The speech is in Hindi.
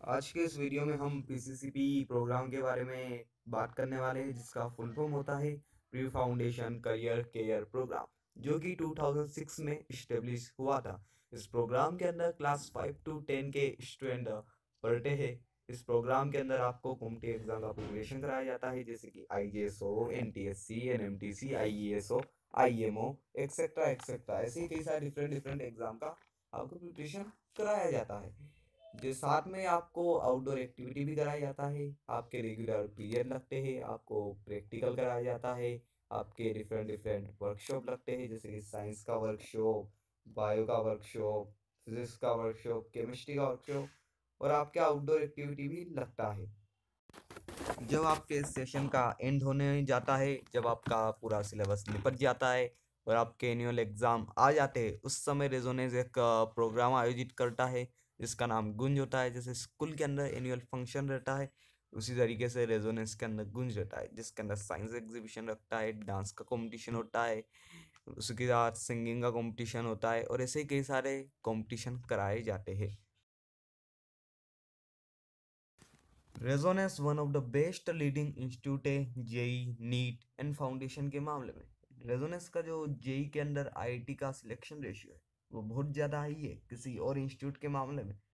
आज के इस वीडियो में हम पीसीसीपी प्रोग्राम के बारे में बात करने वाले हैं, जिसका फुल फॉर्म होता है pre foundation career care program, जो कि 2006 में इस्टेब्लिश हुआ था। इस प्रोग्राम के अंदर क्लास 5 टू 10 के स्टूडेंट पढ़ते हैं। इस प्रोग्राम के अंदर आपको कॉम्पिटिटिव एग्जाम का प्रिपरेशन कराया जाता है, जैसे कि IASO, NTSC, NMTC, IESO, IMO, etcetera etcetera, ऐसे ही कई सारे डिफरेंट डिफरेंट एग्जाम का आपको प्रिपरेशन कराया जाता है। जो साथ में आपको आउटडोर एक्टिविटी भी कराया जाता है, आपके रेगुलर पीरियड लगते हैं, आपको प्रैक्टिकल कराया जाता है, आपके डिफरेंट डिफरेंट वर्कशॉप लगते हैं, जैसे कि साइंस का वर्कशॉप, बायो का वर्कशॉप, फिजिक्स का वर्कशॉप, केमिस्ट्री का वर्कशॉप, और आपके आउटडोर एक्टिविटी भी लगता है। जब आपके सेशन का एंड होने जाता है, जब आपका पूरा सिलेबस निपट जाता है और आपके एनुअल एग्ज़ाम आ जाते हैं, उस समय रेजोनेंस एक प्रोग्राम आयोजित करता है जिसका नाम गुंज होता है। जैसे स्कूल के अंदर एनुअल फंक्शन रहता है, उसी तरीके से रेजोनेंस के अंदर गुंज रहता है, जिसके अंदर साइंस एग्जीबिशन रखता है, डांस का कंपटीशन होता है, उसके बाद सिंगिंग का कंपटीशन होता है, और ऐसे ही कई सारे कंपटीशन कराए जाते हैं। Resonance one of the best leading institute है जेई, नीट एंड फाउंडेशन के मामले में। रेजोनेंस का जो जेई के अंदर आईआईटी का सिलेक्शन रेशियो है, वो बहुत ज़्यादा हाई है किसी और इंस्टीट्यूट के मामले में।